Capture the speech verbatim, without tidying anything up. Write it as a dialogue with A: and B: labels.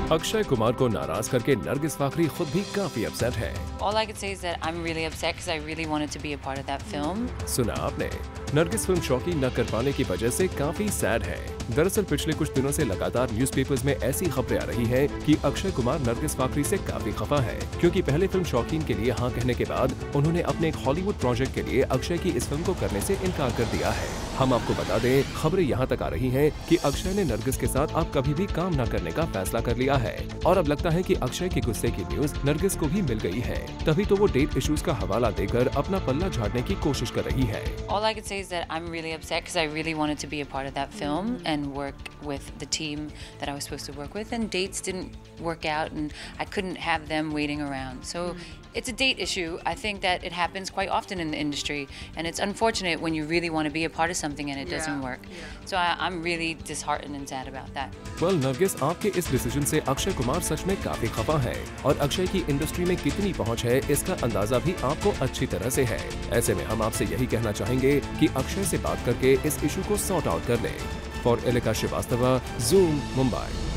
A: अक्षय कुमार को नाराज करके नरगिस फाकरी खुद भी काफी अपसेट है।
B: All I could say is that I'm really upset because I really wanted to be a part of that film.
A: सुना आपने, नरगिस फिल्म शौकी न कर पाने की वजह से काफी सैड है। दरअसल पिछले कुछ दिनों से लगातार न्यूज़पेपर्स में ऐसी खबरें आ रही हैं कि अक्षय कुमार नरगिस फाकरी से काफी खफा है, क्योंकि पहले फिल्म शौकीन के लिए हाँ कहने के बाद उन्होंने अपने एक हॉलीवुड प्रोजेक्ट के लिए अक्षय की इस फिल्म को करने से इनकार कर दिया है। हम आपको बता दें, खबरें यहाँ तक आ रही हैं कि अक्षय ने नरगिस के साथ अब कभी भी काम न करने का फैसला कर लिया है और अब लगता है कि अक्षय के गुस्से की न्यूज नरगिस को भी मिल गई है, तभी तो वो डेट इश्यूज का हवाला देकर अपना पल्ला झाड़ने की कोशिश कर रही है।
B: All I could say is that I'm really upset because I really wanted to be a part of that film and work with the team that I was supposed to work with, and dates didn't work out and I couldn't have them waiting around. So it's a date issue. I think that it happens quite often in the industry, and it's unfortunate when you really want to be a part of something and it yeah, doesn't work. Yeah. So I, I'm really disheartened and sad about that.
A: Well, Nargis, आपके इस decision से अक्षय कुमार सच में काफी खफा है और अक्षय की industry में कितनी पहुंच है इसका अंदाजा भी आपको अच्छी तरह से है। ऐसे में हम आपसे यही कहना चाहेंगे कि अक्षय से बात करके इस इशू को सॉर्ट आउट कर लें। For Elika Srivastava, Zoom, Mumbai.